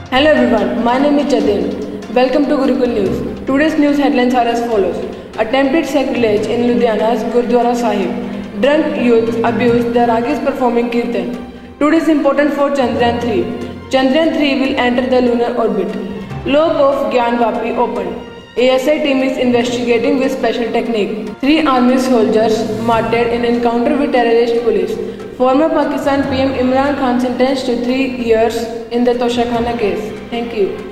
Hello everyone, my name is Jatin. Welcome to Gurukul News. Today's news headlines are as follows. Attempted sacrilege in Ludhiana's Gurdwara Sahib. Drunk youth abuse the Ragis performing Kirtan. Today is important for Chandrayaan 3. Chandrayaan 3 will enter the lunar orbit. Lobe of Gyanvapi opened. ASI team is investigating with special technique. 3 army soldiers martyred in encounter with terrorist police. Former Pakistan PM Imran Khan sentenced to 3 years in the Toshakhana case. Thank you.